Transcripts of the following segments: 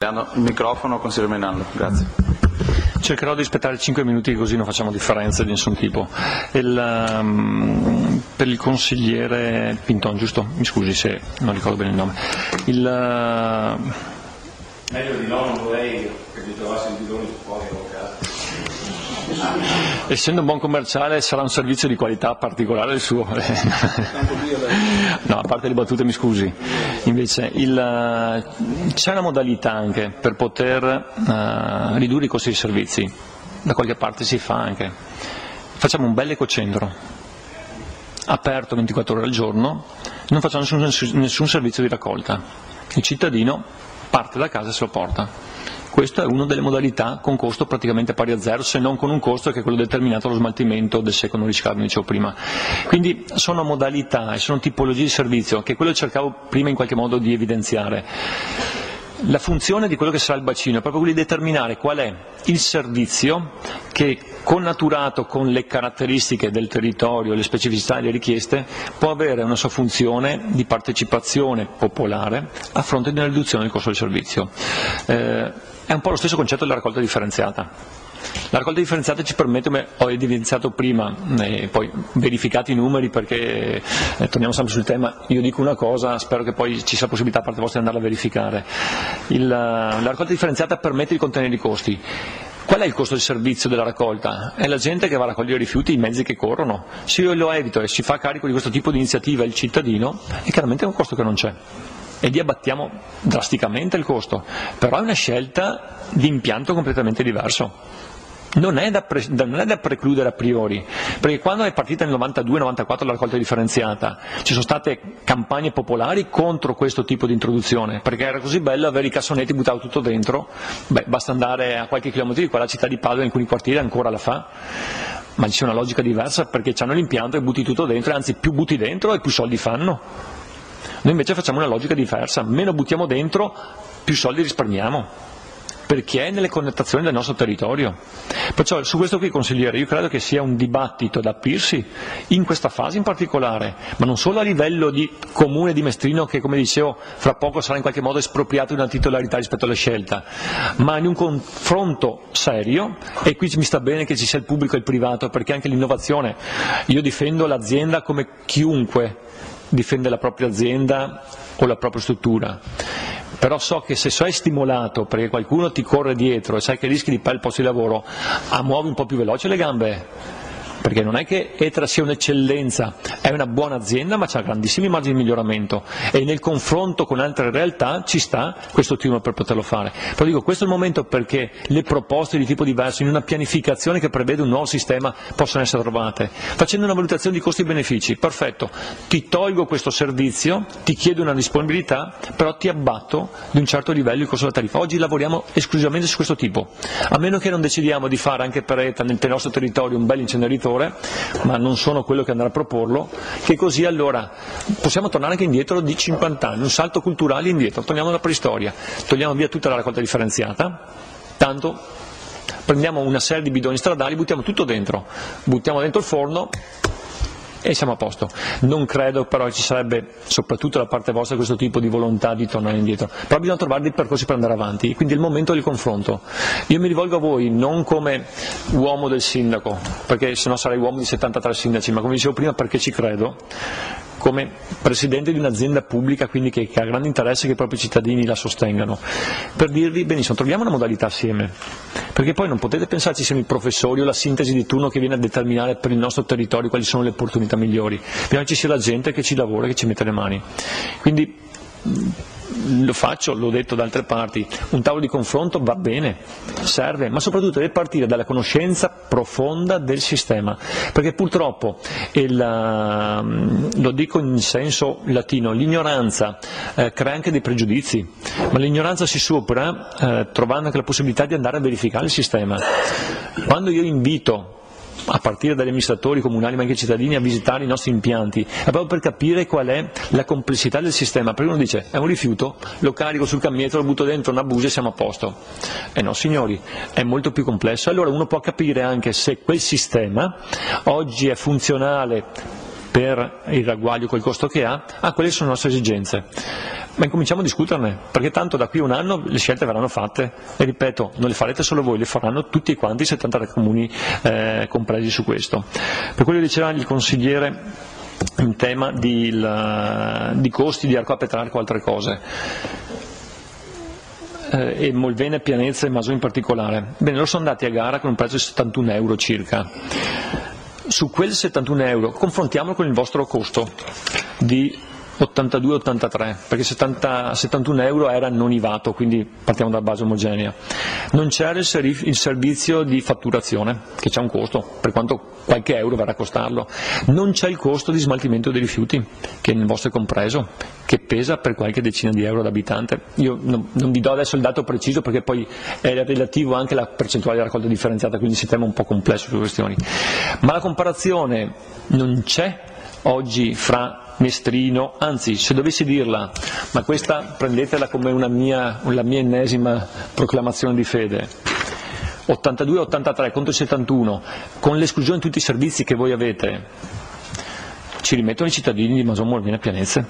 Il microfono, consigliere Mainaldo, grazie. Cercherò di rispettare 5 minuti così non facciamo differenze di nessun tipo. Per il consigliere Pinton, giusto? Mi scusi se non ricordo bene il nome. Meglio di no, non vorrei che mi trovassi il bidone fuori con casa. Essendo un buon commerciale sarà un servizio di qualità particolare il suo. No, a parte le battute, mi scusi. Invece c'è una modalità anche per poter ridurre i costi dei servizi. Da qualche parte si fa anche. Facciamo un bel ecocentro, aperto 24 ore al giorno, non facciamo nessun servizio di raccolta. Il cittadino parte da casa e se lo porta. Questa è una delle modalità con costo praticamente pari a zero, se non con un costo che è quello determinato dallo smaltimento del secondo riciclaggio, come dicevo prima. Quindi sono modalità e sono tipologie di servizio, che quello cercavo prima in qualche modo di evidenziare. La funzione di quello che sarà il bacino è proprio quella di determinare qual è il servizio che, connaturato con le caratteristiche del territorio, le specificità e le richieste, può avere una sua funzione di partecipazione popolare a fronte di una riduzione del costo del servizio. È un po' lo stesso concetto della raccolta differenziata. La raccolta differenziata ci permette, come ho evidenziato prima, e poi verificati i numeri perché torniamo sempre sul tema, io dico una cosa, spero che poi ci sia possibilità da parte vostra di andarla a verificare. La raccolta differenziata permette di contenere i costi. Qual è il costo del servizio della raccolta? È la gente che va a raccogliere i rifiuti, i mezzi che corrono. Se io lo evito e si fa carico di questo tipo di iniziativa il cittadino, è chiaramente un costo che non c'è. E lì abbattiamo drasticamente il costo, però è una scelta di impianto completamente diverso. Non è da precludere a priori, perché quando è partita nel 92-94 la raccolta differenziata ci sono state campagne popolari contro questo tipo di introduzione, perché era così bello avere i cassonetti buttato tutto dentro. Basta andare a qualche chilometro di qua, la città di Padova in alcuni quartieri ancora la fa, ma c'è una logica diversa perché hanno l'impianto e butti tutto dentro, e anzi più butti dentro e più soldi fanno. Noi invece facciamo una logica diversa, meno buttiamo dentro, più soldi risparmiamo, perché è nelle connotazioni del nostro territorio. Perciò su questo qui, consigliere, io credo che sia un dibattito da aprirsi in questa fase in particolare, ma non solo a livello di comune di Mestrino che, come dicevo, fra poco sarà in qualche modo espropriato di una titolarità rispetto alla scelta, ma in un confronto serio, e qui mi sta bene che ci sia il pubblico e il privato, perché anche l'innovazione, io difendo l'azienda come chiunque difende la propria azienda o la propria struttura. Però so che se sei stimolato perché qualcuno ti corre dietro e sai che rischi di perdere il posto di lavoro, muovi un po' più veloce le gambe, perché non è che Etra sia un'eccellenza, è una buona azienda ma c'ha grandissimi margini di miglioramento e nel confronto con altre realtà ci sta questo timore per poterlo fare. Però dico, questo è il momento perché le proposte di tipo diverso in una pianificazione che prevede un nuovo sistema possono essere trovate, facendo una valutazione di costi e benefici. Perfetto, ti tolgo questo servizio, ti chiedo una disponibilità, però ti abbatto di un certo livello il costo della tariffa. Oggi lavoriamo esclusivamente su questo tipo, a meno che non decidiamo di fare anche per Etra nel nostro territorio un bel inceneritore, ma non sono quello che andrà a proporlo, che così allora possiamo tornare anche indietro di 50 anni, un salto culturale indietro, torniamo alla preistoria, togliamo via tutta la raccolta differenziata, tanto prendiamo una serie di bidoni stradali, buttiamo tutto dentro, buttiamo dentro il forno e siamo a posto. Non credo però che ci sarebbe, soprattutto da parte vostra, questo tipo di volontà di tornare indietro, però bisogna trovare dei percorsi per andare avanti, quindi è il momento del confronto. Io mi rivolgo a voi non come uomo del sindaco, perché sennò sarei uomo di 73 sindaci, ma come dicevo prima perché ci credo, come presidente di un'azienda pubblica, quindi che ha grande interesse che i propri cittadini la sostengano, per dirvi benissimo, troviamo una modalità assieme, perché poi non potete pensarci siano i professori o la sintesi di turno che viene a determinare per il nostro territorio quali sono le opportunità migliori, bisogna che ci sia la gente che ci lavora, che ci mette le mani. Quindi lo faccio, l'ho detto da altre parti, un tavolo di confronto va bene, serve, ma soprattutto deve partire dalla conoscenza profonda del sistema, perché purtroppo, lo dico in senso latino, l'ignoranza crea anche dei pregiudizi, ma l'ignoranza si supera trovando anche la possibilità di andare a verificare il sistema. Quando io invito a partire dagli amministratori comunali ma anche i cittadini a visitare i nostri impianti, è proprio per capire qual è la complessità del sistema, perché uno dice è un rifiuto, lo carico sul camminetto, lo butto dentro una busa e siamo a posto. No signori, è molto più complesso, allora uno può capire anche se quel sistema oggi è funzionale per il ragguaglio col costo che ha, quelle sono le nostre esigenze. Ma incominciamo a discuterne, perché tanto da qui a un anno le scelte verranno fatte e ripeto, non le farete solo voi, le faranno tutti quanti i 73 comuni compresi su questo. Per quello che diceva il consigliere in tema di costi di Arco a Petrarco o altre cose, e Molvene, Pianezza e Masò in particolare. Bene, loro sono andati a gara con un prezzo di 71 euro circa. Su quel 71 euro confrontiamolo con il vostro costo di 82-83, perché 71 euro era non IVAto, quindi partiamo dalla base omogenea. Non c'era il servizio di fatturazione, che c'è un costo, per quanto qualche euro verrà a costarlo. Non c'è il costo di smaltimento dei rifiuti, che nel vostro è compreso, che pesa per qualche decina di euro ad abitante. Io non vi do adesso il dato preciso, perché poi è relativo anche alla percentuale di raccolta differenziata, quindi il sistema è un po' complesso sulle questioni. Ma la comparazione non c'è oggi fra Mestrino, anzi se dovessi dirla, ma questa prendetela come la mia ennesima proclamazione di fede, 82-83 contro 71, con l'esclusione di tutti i servizi che voi avete, ci rimettono i cittadini di Masò, Molvene e Pianezza.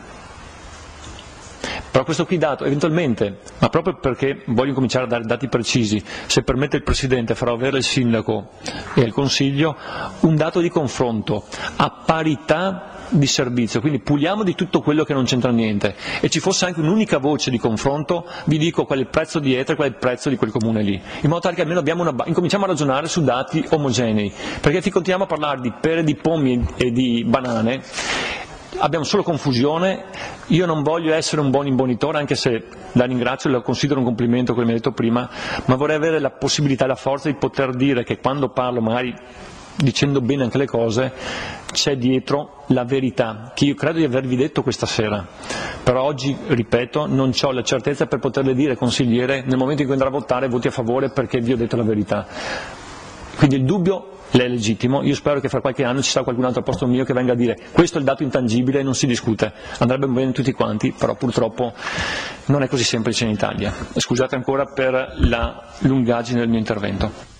Però questo qui dato, eventualmente, ma proprio perché voglio cominciare a dare dati precisi, se permette il Presidente farò avere al Sindaco e al Consiglio un dato di confronto a parità di servizio, quindi puliamo di tutto quello che non c'entra niente e ci fosse anche un'unica voce di confronto, vi dico qual è il prezzo di Etro e qual è il prezzo di quel comune lì, in modo tale che almeno incominciamo a ragionare su dati omogenei, perché se continuiamo a parlare di pere, di pomi e di banane abbiamo solo confusione. Io non voglio essere un buon imbonitore, anche se la ringrazio e lo considero un complimento come mi ha detto prima, ma vorrei avere la possibilità e la forza di poter dire che quando parlo, magari dicendo bene anche le cose, c'è dietro la verità, che io credo di avervi detto questa sera, però oggi, ripeto, non ho la certezza per poterle dire, consigliere, nel momento in cui andrà a votare voti a favore perché vi ho detto la verità. Quindi il dubbio è legittimo, io spero che fra qualche anno ci sarà qualcun altro al posto mio che venga a dire questo è il dato intangibile e non si discute, andrebbe bene tutti quanti, però purtroppo non è così semplice in Italia. Scusate ancora per la lungaggine del mio intervento.